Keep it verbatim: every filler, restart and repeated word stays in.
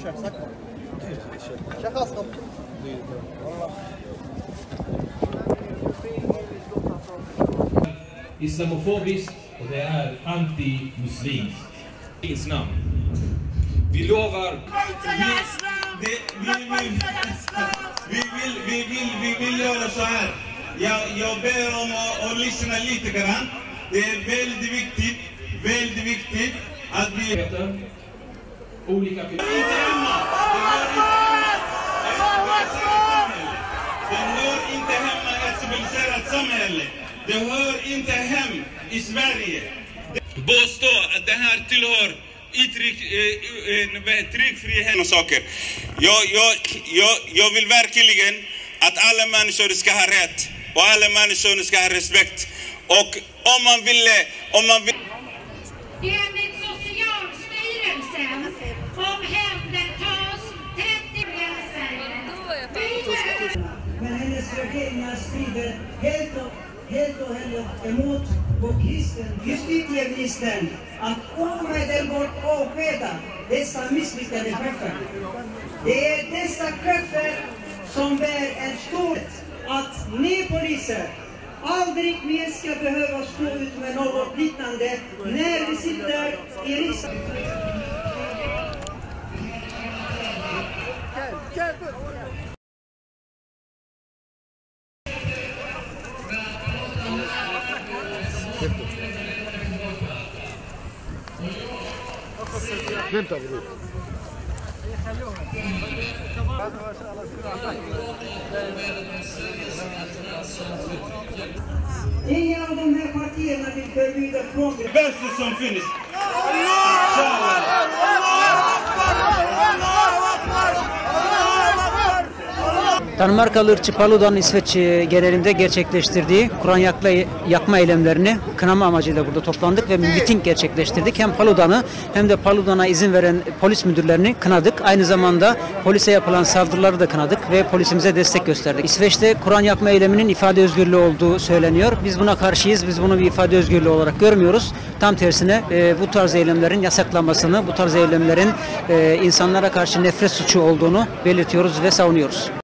Islamofobiskt och det är anti-muslimskt. Ins namn. Vi lovar... Vi, vi, vi, vi, vill, vi, vill, vi vill göra så här. Jag, jag ber om att, att lyssna lite grann. Det är väldigt viktigt, väldigt viktigt att vi... Olika... Det hör inte hemma i ett civiliserat samhälle. Det hör inte hem i Sverige. Påstå att det här tillhör tryckfrihet och saker. Jag, jag, jag, jag vill verkligen att alla människor ska ha rätt och alla människor ska ha respekt. Och om man vill... Om man vill... Enligt Socialstyrelsen omhändertas trettio gränser. Men hennes värderingar strider helt och, helt och hållet emot vår kristen. Justitieministern att omedelbart avskeda dessa misslyckade chefer. Det är dessa chefer som bär en stor att ni poliser aldrig mer ska behöva stå ut med något liknande när vi sitter i riksdagen. Vänta, bror. Ingen av de här partierna vill förbjuda frågor. Det bästa som finns. Danimarkalı ırkçı Paludan'ın İsveç genelinde gerçekleştirdiği Kur'an yakma, yakma eylemlerini kınama amacıyla burada toplandık ve bir miting gerçekleştirdik. Hem Paludan'ı hem de Paludan'a izin veren polis müdürlerini kınadık. Aynı zamanda polise yapılan saldırıları da kınadık ve polisimize destek gösterdik. İsveç'te Kur'an yakma eyleminin ifade özgürlüğü olduğu söyleniyor. Biz buna karşıyız. Biz bunu bir ifade özgürlüğü olarak görmüyoruz. Tam tersine e, bu tarz eylemlerin yasaklanmasını, bu tarz eylemlerin e, insanlara karşı nefret suçu olduğunu belirtiyoruz ve savunuyoruz.